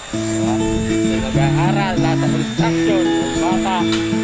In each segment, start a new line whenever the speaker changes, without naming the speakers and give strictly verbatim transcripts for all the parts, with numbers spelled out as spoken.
Diba? So, nag-aaral, nasa construction, bata.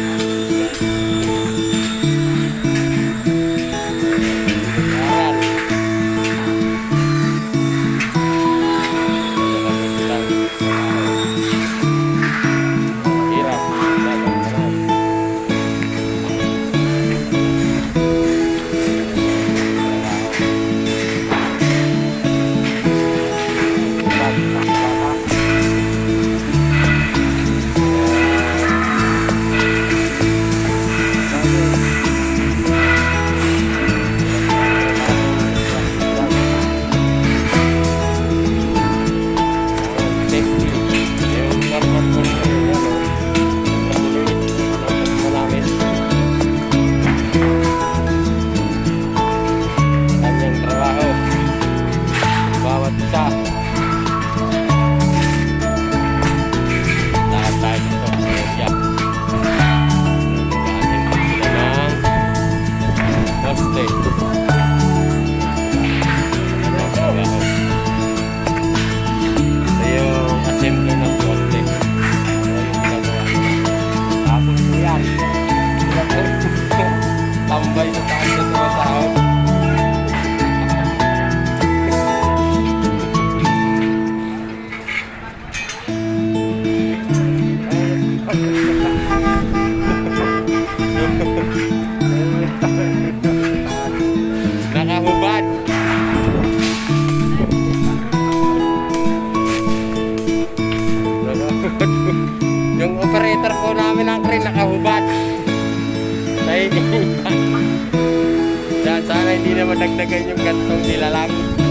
Tambay sa taas na tumatawag. Nakahubad. Yung operator po namin ng crane nakahubad. Nahihintay. Yan, sana hindi na madagdagan yung gantong nilalang.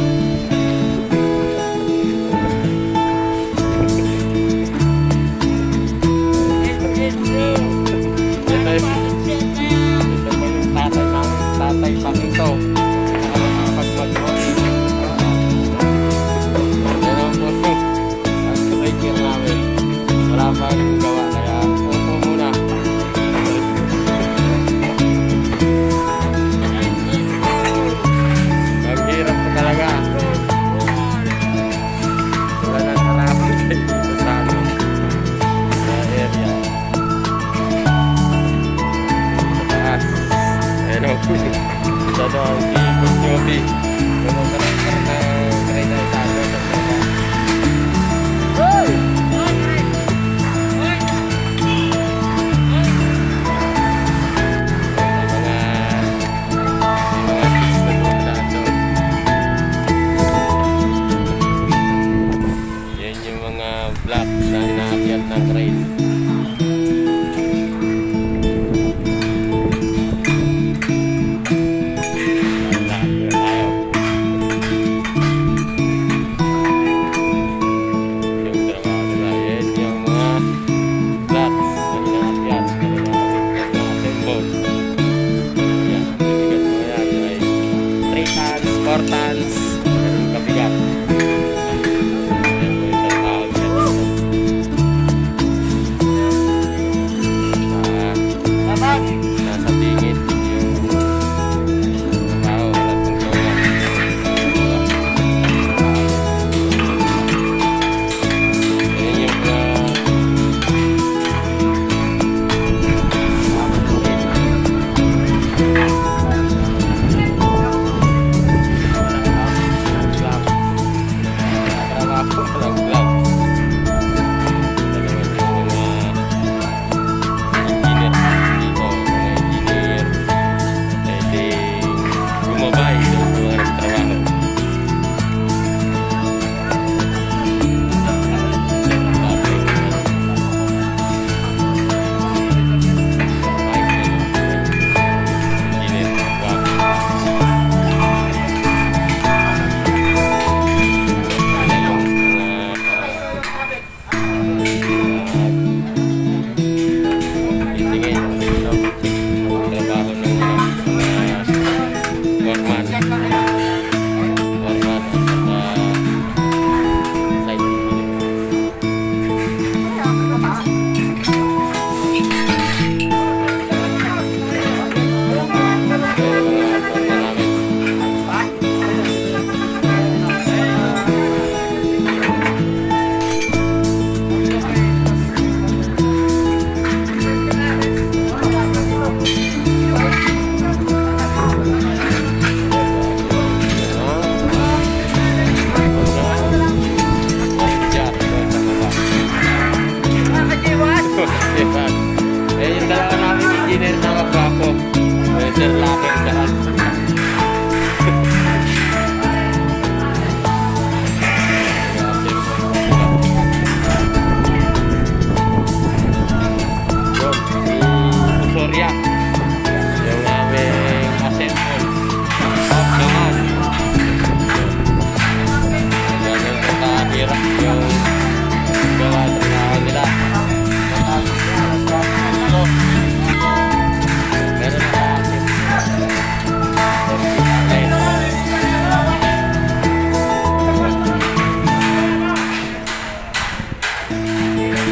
Ito pa yung tatay namin, tatay Pakito. Nakapagmagmag. Yan ang po ang striker namin. Wala pa yung gawa, kaya upo muna. Ito ang ikot nyobi. Yung karakter na karay na itago sa mga. Hoy! Hoy! Hoy! Mga mga system na dato. Yan yung mga block na inaakyat ng crane. four tons kabigat.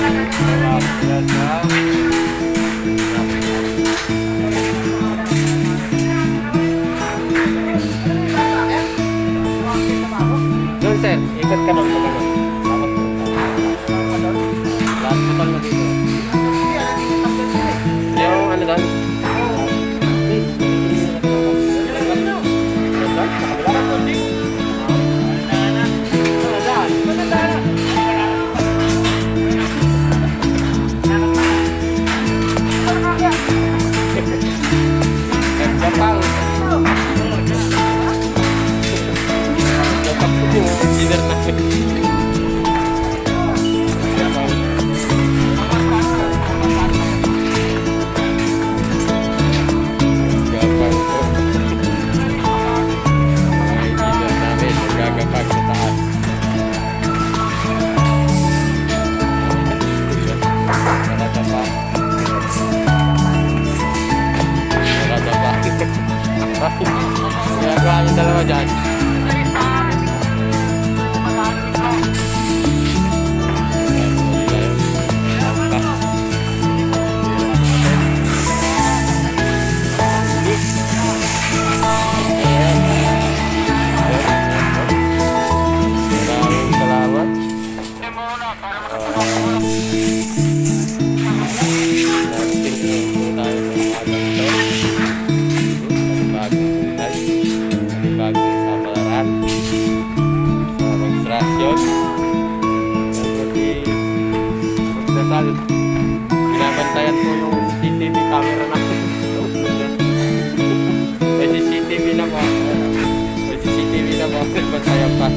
Doon sir, ikot ka doon. Lahat putol mo dito. Yung ano doon? Jepang. Jepang itu dinner na. Jepang itu. Ay, dinner namin. Gagapag sa taas. Ginagawa niyo dalawa dyan. Maraming salamat. Bagong kapalaran, demonstrasyon, dan seperti magdasal, binabantayan po yung C C T V camera natin. May C C T V na po, may C C T V na po, bantayan pa.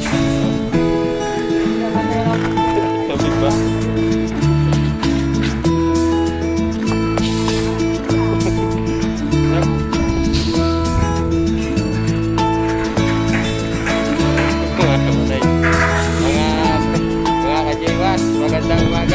Sabi ba? Magandang umaga.